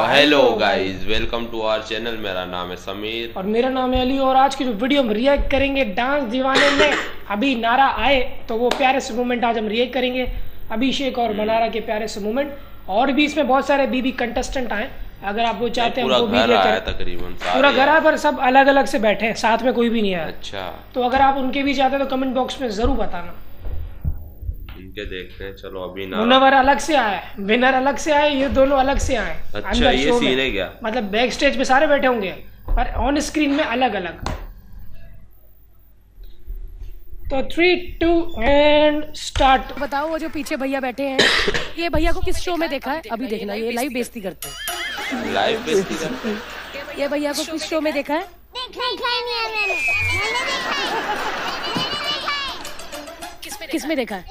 Hello guys, welcome to our channel. मेरा नाम है समीर और मेरा नाम है अली। और आज की जो वीडियो हम रिएक्ट करेंगे डांस दीवाने में अभी नारा आए, तो वो प्यारे से मोमेंट आज हम रिएक्ट करेंगे। अभिषेक और मनारा के प्यारे से मोमेंट, और भी इसमें बहुत सारे बीबी कंटेस्टेंट आए। अगर आप वो चाहते हैं पूरा उनको भी घर आया, तकरीबन पूरा घर आया, पर सब अलग अलग से बैठे हैं, साथ में कोई भी नहीं आया। अच्छा, तो अगर आप उनके भी चाहते हैं तो कमेंट बॉक्स में जरूर बताना। इनके देखते हैं। चलो अभी ना मुनव्वर अलग से आए, विनर अलग से आए, ये दोनों अलग से आए। अच्छा, ये सीन है क्या? मतलब बैक स्टेज पे सारे बैठे होंगे पर ऑन स्क्रीन में अलग अलग। तो 3, 2 एंड स्टार्ट। बताओ, वो जो पीछे भैया बैठे हैं, ये भैया को किस शो में देखा है? अभी देखना, ये लाइव बेइज्जती करते हैं। लाइव बेइज्जती करते हैं। ये भैया को किस शो में देखा है? किस में देखा है?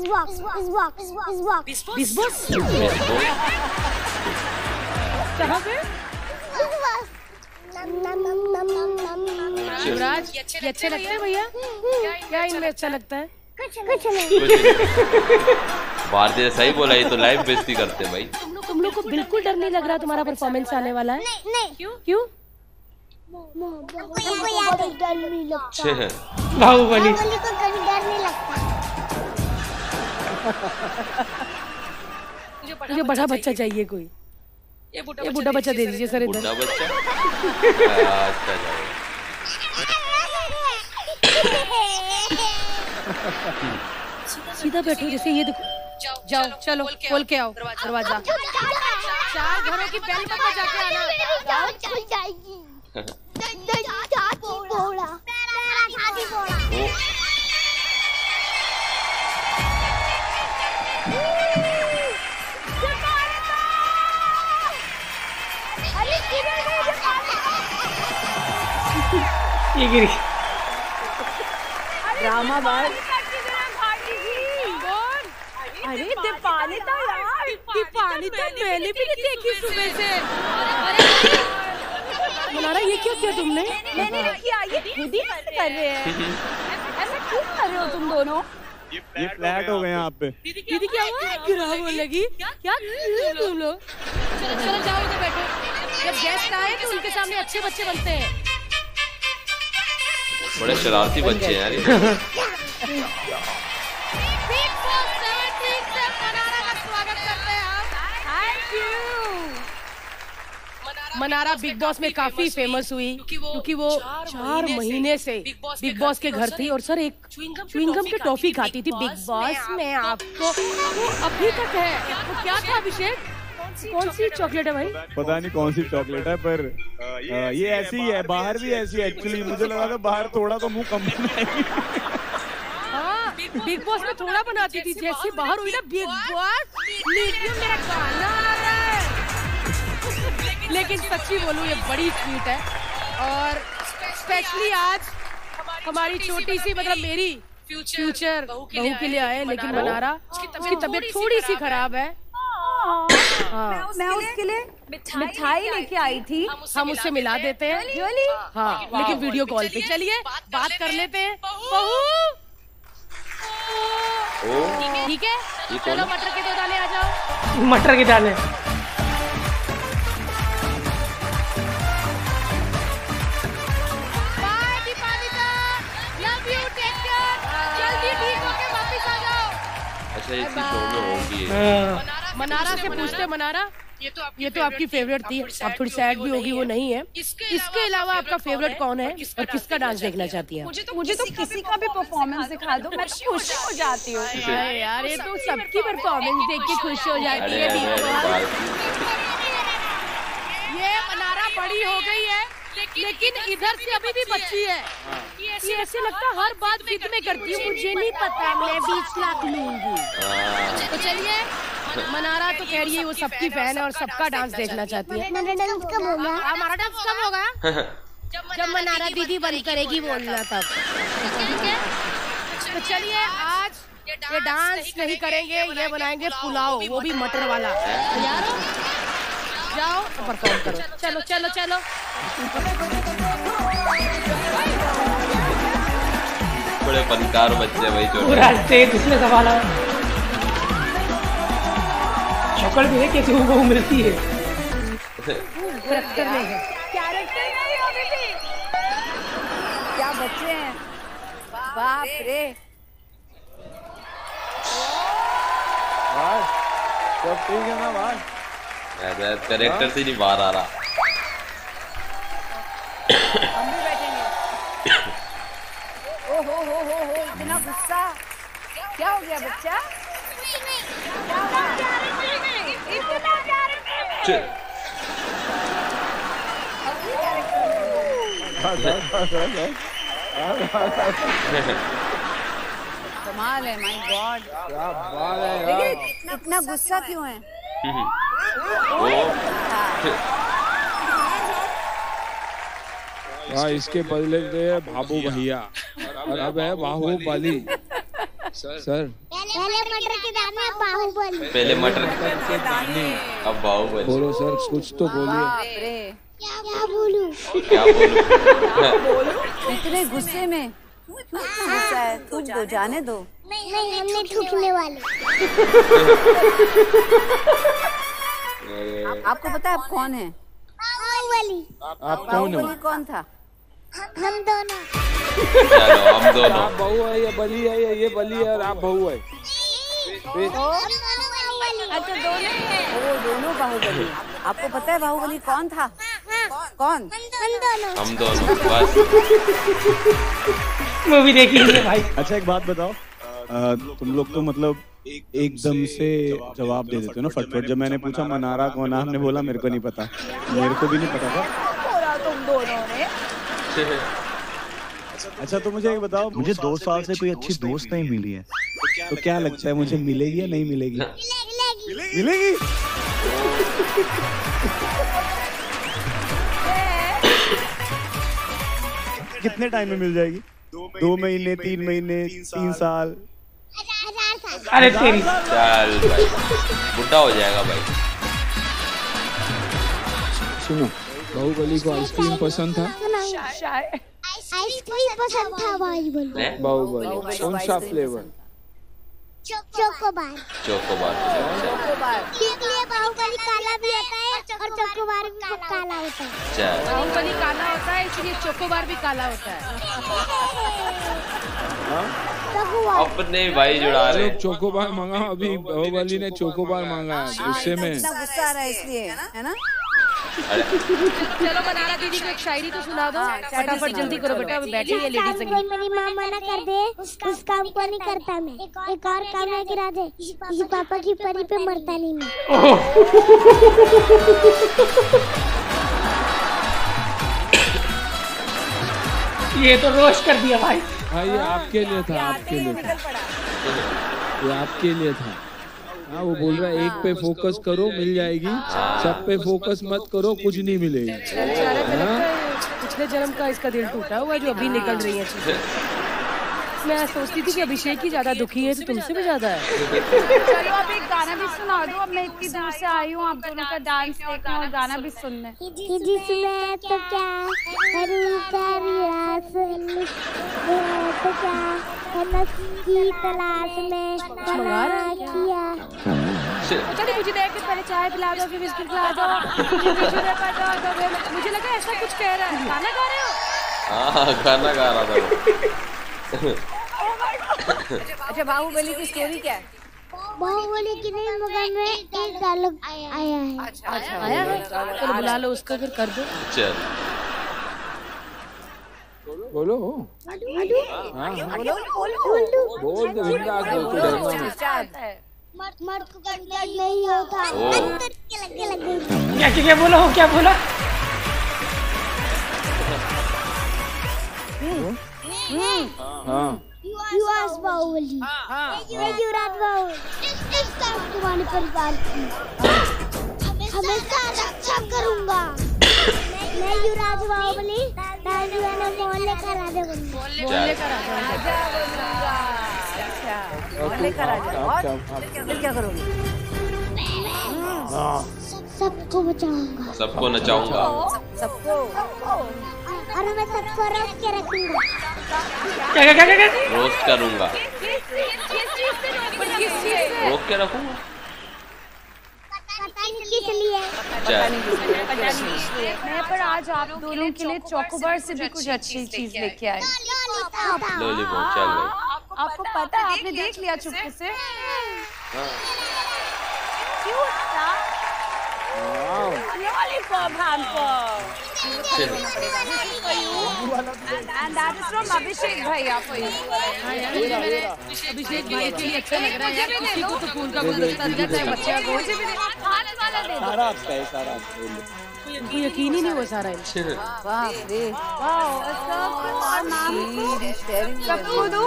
Bigg Boss. कहाँ पे? युवराज, ये अच्छे लगते हैं भैया? क्या इनमें अच्छा लगता है? कुछ नहीं। भारतीय सही बोला, ये तो लाइव बेइज्जती करते हैं भाई। तुम लोग को बिल्कुल डर नहीं लग रहा तुम्हारा परफॉर्मेंस आने वाला है? नहीं। क्यों? डर नहीं लगता। बाहुबली को कभी डर नहीं लगता। मुझे बड़ा बच्चा चाहिए कोई। ये बुढ़ा बच्चा दे दीजिए सर इधर। बुढ़ा बच्चा। अच्छा सीधा बैठो, जैसे ये देखो। जाओ, चलो खोल के आओ दरवाजा। 4 घरों की बेल बजा जाके आना। खुल जाएगी। ये गिरी ड्रामा बार। अरे दीपाली तो यार, दीपाली तो मैंने भी नहीं देखी सुबह से। मनारा, ये क्या किया तुमने? मैंने नहीं किया, ये खुद ही कर रहे हैं। ऐसा क्यों कर रहे हो तुम दोनों? ये फ्लैट हो गए यहाँ पे। दीदी क्या हुआ? गिरा बोल लगी क्या तुम लोग? चलो जाओ, इधर बैठो। जब गेस्ट आए तो उनके सामने अच्छे बच्चे बनते हैं। बड़े शरारती बच्चे हैं यार। मनारा बिग बॉस में काफी फेमस हुई क्योंकि वो 4 महीने से बिग बॉस के घर थी। और सर एक च्युइंगम की टॉफी खाती थी बिग बॉस में। आपको वो अभी तक है। वो क्या था अभिषेक? कौन सी चॉकलेट है भाई? पता नहीं कौन सी चॉकलेट है, पर ये ऐसी ही है। बाहर भी ऐसी है एक्चुअली। मुझे लगा था बाहर थोड़ा तो मुंह कम बनाएगी। हाँ, बिग बॉस में थोड़ा बनाती थी, जैसे बाहर हुई ना बिग बॉस, मेरा गाना आ रहा है। लेकिन सच्ची बोलूं, ये बड़ी स्वीट है। और स्पेशली आज हमारी छोटी सी, मतलब मेरी फ्यूचर बहू के लिए आए। लेकिन मनारा, उसकी तबीयत थोड़ी सी खराब है। हाँ, मैं उसके लिए मिठाई लेके आई थी। हम उससे मिला देते हैं। हाँ, लेकिन वीडियो कॉल पे। चलिए बात कर लेते हैं। बहू, ठीक है, चलो मटर के 2 दाने आ जाओ। मटर के दाने। अच्छा, इसी शो में होंगी। मनारा से पूछते, मनारा ये तो आपकी फेवरेट थी, आप थोड़ी सैड भी होगी, वो नहीं है। इसके अलावा आपका फेवरेट कौन है और किसका डांस देखना चाहती है? मुझे तो किसी का भी परफॉर्मेंस दिखा दो, मैं तो खुश हो जाती हूँ। यार, ये तो सबकी परफॉर्मेंस देख के खुश हो जाती है। ये मनारा बड़ी हो गई है, लेकिन इधर से अभी भी बच्ची है। ये ऐसे लगता है हर बात जिद में करती है। मुझे नहीं पता, मैं 20 लाख लूंगी। तो चलिए, मनारा तो कह रही है वो सबकी फैन है और सबका डांस देखना चाहती है। हमारा डांस कब होगा? हमारा डांस कब होगा? जब मनारा दीदी बंद करेगी बोलना तब। तो चलिए, आज ये डांस नहीं करेंगे, ये बनाएंगे पुलाव, वो भी मटर वाला। यार जाओ परफॉर्म करो। चलो चलो चलो। बड़े फनकार बच्चे भाई, पूरा स्टेज इसमें संभाला। शक्ल भी है कैसे वो मिलती है। करैक्टर में है। कैरेक्टर नहीं हो बेटी। क्या बच्चे हैं, बाप रे। भाई सब ठीक है ना भाई? कैरेक्टर से नहीं बाहर आ रहा। हम भी बैठेंगे। ओ हो इतना गुस्सा क्या हो गया बच्चा? क्या हुआ? कमाल है, माय गॉड। क्या बात है यार। लेकिन इतना गुस्सा क्यों है? इसके बदले थे बाबू भैया और अब है बाहुबली। सर पहले मटर के दाने बाहुबली। पहले मटर के दाने अब बाहुबली। बोलो सर, कुछ तो बोलिए। बाप रे, क्या बोलूं? क्या बोलूं? इतने गुस्से में क्यों इतना गुस्सा है? थूक दो, जाने दो। नहीं हम नहीं थूकने वाले। आपको पता है आप कौन है? बाहुबली। आप कौन हो? बाहुबली कौन था? हम दोनों। चलो हम दोनों। आप बहू है, ये बली है, ये बली है और आप बहू है। अच्छा दोनों हैं। वो दोनों बाहुबली। आपको पता है बाहुबली कौन था? कौन? हम दोनों बस। मूवी देखी है भाई। अच्छा एक बात बताओ, तुम लोग तो मतलब एकदम से जवाब दे देते हो ना फटफट। जब मैंने पूछा मनारा कौन है, आपने बोला मेरे को नहीं पता। मेरे को भी नहीं पता था। बोला तुम दोनों ने। अच्छा तो मुझे एक बताओ, मुझे 2 साल से कोई अच्छी दोस्त नहीं मिली है। तो क्या लगता है मुझे मिलेगी या नहीं मिलेगी? मिलेगी। कितने टाइम में मिल जाएगी? 2 महीने, 3 महीने, 3 साल? अरे तेरी चल भाई, बुढ़ा हो जाएगा भाई। सुनो, बाहुबली को आइसक्रीम पसंद था? आइसक्रीम पसंद था बाहुबली। बाहुबली कौन सा फ्लेवर? चोकोबार। चोकोबार। इसलिए बाहुबली काला भी होता है और चोकोबार भी काला होता है। चल बाहुबली काला होता है, इसलिए चोकोबार भी काला होता है। अपने भाई जुड़ा रहे। चोकोबार मांगा, अभी बाहुबली ने चोकोबार मांगा है, गुस्से में। इतना गुस्सा आ रहा है इसलिए, है ना? चलो मनारा दीदी को एक शायरी तो सुना दो। फटाफट जल्दी करो बेटा, अभी बैठी है लेडी संगीत। कोई मेरी माँ मना कर दे, उस काम को नहीं करता मैं। एक और काम है गिरा दे, किसी पापा की परी पे मरता नहीं मैं। ये तो रोस्ट कर दिया भाई। हाँ ये आपके लिए था, आपके लिए था, ये आपके लिए था। हाँ वो बोल रहा है एक पे फोकस करो मिल जाएगी, सब पे फोकस मत करो कुछ नहीं मिलेगी। पिछले जन्म का इसका दिल टूटा हुआ है जो अभी निकल रही है चीजें। मैं सोचती थी कि अभिषेक ही ज्यादा दुखी है, तो तुमसे भी ज्यादा है। चलो अब एक गाना भी सुना दो। अब मैं इतनी दूर से आई हूँ आप दोनों का डांस देखना और गाना भी सुनना। जिसमें तो क्या करूँ तो क्या की तलाश में मंगा रहा है किया। चलिए मुझे देख के पहले चाय पिला दो, फिर बिस्किट खिला दो, मुझे लगा ऐसा कुछ कह रहा है। गाना गा रहे हो? हाँ गाना गा रहा था। अच्छा बाहुबली की स्टोरी क्या है? बाहुबली की नहीं मगर में एक डायलॉग आया है। अच्छा आया है? चलो बुला लो उसको, फिर कर दो। चल बोलो। बोल दो जिंदा बोल तो डरना नहीं। मर्द को दर्द नहीं होता। क्या बोला हो, क्या बोला? हाँ युवराज बाहुबली, मैं युवराज बाहुबली इस तुम्हारे परिवार की हमेशा रक्षा करूंगा। मैं युवराज बाहुबली मोहल्ले का राजा बनूंगा। मोहल्ले का राजा। और फिर क्या करोगे? सबको बचाऊंगा, सबको नचाऊंगा। सबको और मैं सबको रोक के रखूंगा। क्या? रोस्ट करूंगा, रोक के रखूंगा। पता नहीं किस के लिए मैं पर आज आप दोनों के लिए चॉकोबार से भी कुछ अच्छी चीज लेके आई। लॉलीपॉप चल भाई। आपको पता है, आपने देख लिया चुपके से। लॉलीपॉप हमको and that is from अभिषेक भैया for you। अभिषेक भाई के लिए अच्छा लग रहा है यार, किसी को तो फूल का गुलदस्ता दिया चाहे बच्चा को। मुझे भी खाने वाला दे दो। सारा आपका है, सारा आपका है। कोई यकीन ही नहीं हुआ सारा वाह रे वाह और नाम सबको दो।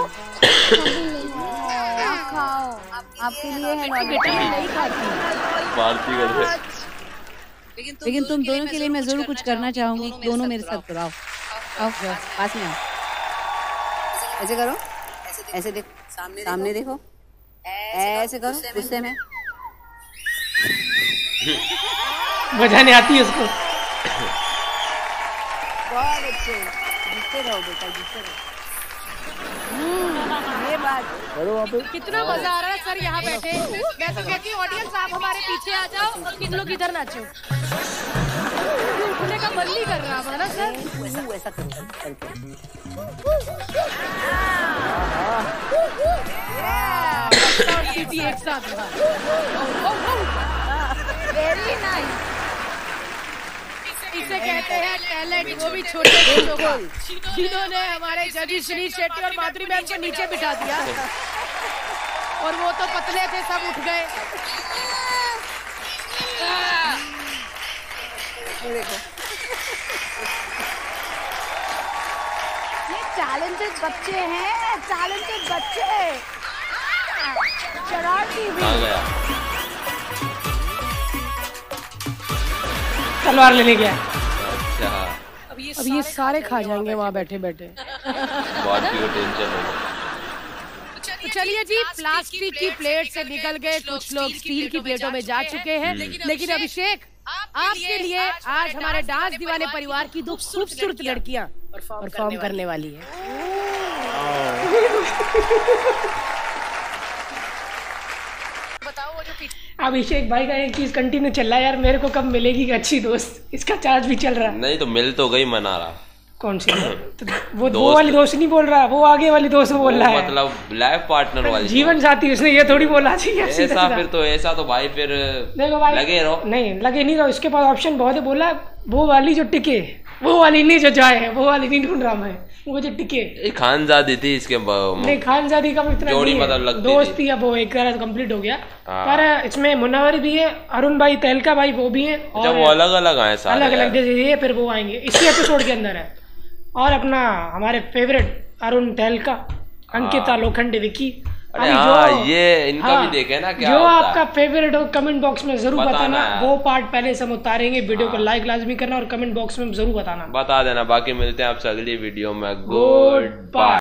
खाओ, आपके लिए है बेटा, मैं नहीं खाती। पार्टी कर रहे। लेकिन तुम दोनों के लिए मैं जरूर कुछ करना चाहूंगी। दोनों मेरे साथ करो। आओ पास में आओ। ऐसे करो, ऐसे देखो, सामने देखो, ऐसे करो गुस्से में। बजाने आती है उसको। बहुत अच्छे, गुस्से रहो बेटा, गुस्से रहो। ये बात करो वहाँ पे। कितना मजा आ रहा है सर यहाँ बैठे। मैं तो कहती हूँ ऑडियंस आप हमारे पीछे आ जाओ और किन लोग इधर नाचो। उठने का मन नहीं कर रहा है ना सर। ऐसा करो और सीटी एक साथ। Very nice. इसे कहते हैं टैलेंट, वो भी छोटे बच्चों को, जिन्होंने हमारे जजी श्री शेट्टी और माधुरी मैम को नीचे बिठा दिया और वो तो पतले थे, सब उठ गए। ये टैलेंटेड बच्चे हैं, टैलेंटेड बच्चे। शरारती भी। कहाँ गया? तलवार लेने गया। अच्छा, अब ये सारे खा जाएंगे वहाँ बैठे बैठे। बॉडी को टेंशन हो गया। तो चलिए जी, प्लास्टिक की प्लेट से निकल गए, कुछ लोग स्टील की प्लेटों में जा चुके हैं। लेकिन अभिषेक, आपके लिए आज हमारे डांस दीवाने परिवार की दो खूबसूरत लड़कियां परफॉर्म करने वाली है। अभिषेक भाई का एक चीज कंटिन्यू चल रहा है यार, मेरे को कब मिलेगी अच्छी दोस्त। इसका चार्ज भी चल रहा है। नहीं तो मिल तो गई, मना रहा। कौन सी? तो वो वाली दोस्त नहीं बोल रहा, वो आगे वाली दोस्त बोल रहा है। मतलब लाइफ पार्टनर वाली जीवन साथी, उसने ये थोड़ी बोला चाहिए। ऐसा फिर तो ऐसा तो भाई फिर देखो भाई, लगे रहो। नहीं लगे नहीं रहो, इसके पास ऑप्शन बहुत है। बोला वो वाली जो टिके, वो वाली नहीं जो जाए, वो वाली नहीं ढूंढ रहा मैं, वो जो टिके। खानजादी थी इसके नहीं, खानजादी का इतना जोड़ी नहीं मतलब है। लगती दोस्ती अब वो एक तरह कंप्लीट हो गया। पर इसमें मुन्नावर भी है, अरुण भाई, तहलका भाई वो भी है, जब वो अलग अलग आए सारे अलग अलग जैसे ये, फिर वो आएंगे इसी एपिसोड के अंदर है। और अपना हमारे फेवरेट अरुण तहलका, अंकिता लोखंडे, विकी। अरे हाँ, ये इनका भी देखे ना क्या जो होता आपका फेवरेट हो कमेंट बॉक्स में जरूर बताना। वो पार्ट पहले से हम उतारेंगे। वीडियो को लाइक लाजमी करना और कमेंट बॉक्स में जरूर बताना। बता देना। बाकी मिलते हैं आपसे अगली वीडियो में। Good bye.